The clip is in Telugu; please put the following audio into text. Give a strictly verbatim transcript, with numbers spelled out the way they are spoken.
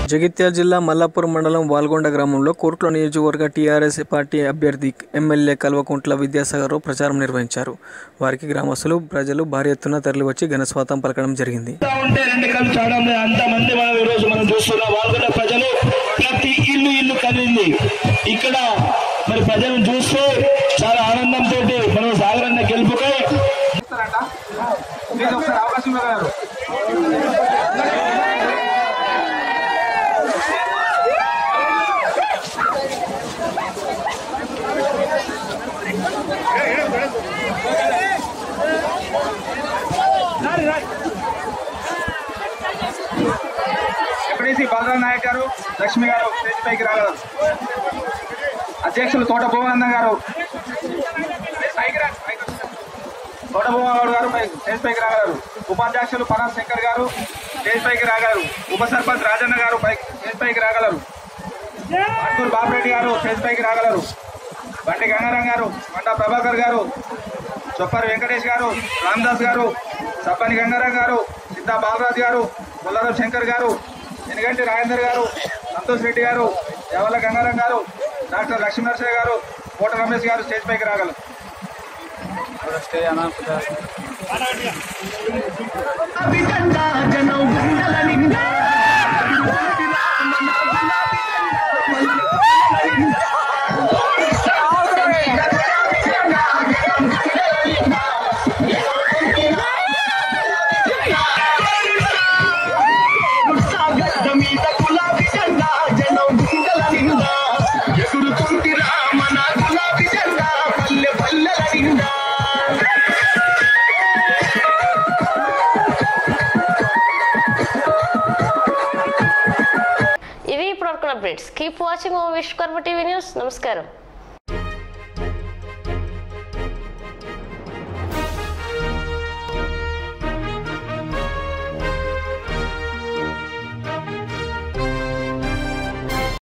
జగిత్యాల జిల్లా మల్లాపూర్ మండలం వాల్గొండ గ్రామంలో కోర్టుల నియోజకవర్గ టీఆర్ఎస్ పార్టీ అభ్యర్థి ఎమ్మెల్యే కల్వకుంట్ల విద్యాసాగర్ ప్రచారం నిర్వహించారు. వారికి గ్రామస్తులు ప్రజలు భారీ ఎత్తున తరలివచ్చి ఘనస్వాగతం పలకడం జరిగింది. ప్రతి ఇల్లు ఇల్లు కదిలింది. ఇక్కడ మరి ప్రజలను చూస్తే చాలా ఆనందంతో మనం సాగరన్న గెలుపుకై అవకాశం బలరాం నాయక్ గారు, లక్ష్మి గారు స్టేజ్ పైకి రాగలరు. అధ్యక్షులు తోట భువనంద గారు తోట భువనగౌడ్ గారు స్టేజ్ పైకి రాగలరు. ఉపాధ్యక్షులు పరాస్ శంకర్ గారు స్టేజ్ పైకి రాగలరు. ఉప సర్పంచ్ రాజన్న గారు స్టేజ్ పైకి రాగలరు. అట్టూరు బాపిరెడ్డి గారు స్టేజ్ పైకి రాగలరు. బండి గంగారాం గారు, మండా ప్రభాకర్ గారు, చొప్పరి వెంకటేష్ గారు, రామదాస్ గారు, సప్పని గంగారాం గారు, సిద్ధా బాలరాజు గారు, బొల్లారావు శంకర్ గారు, ఎనగంటి రాజేందర్ గారు, సంతోష్ రెడ్డి గారు, యవల గంగారాం గారు, డాక్టర్ లక్ష్మీనరసయ్య గారు, కోట రమేష్ గారు స్టేజ్ పైకి రాగలరు. ఇవి ఇప్పుడు updates. Keep watching Vishwakarma TV news. నమస్కారం.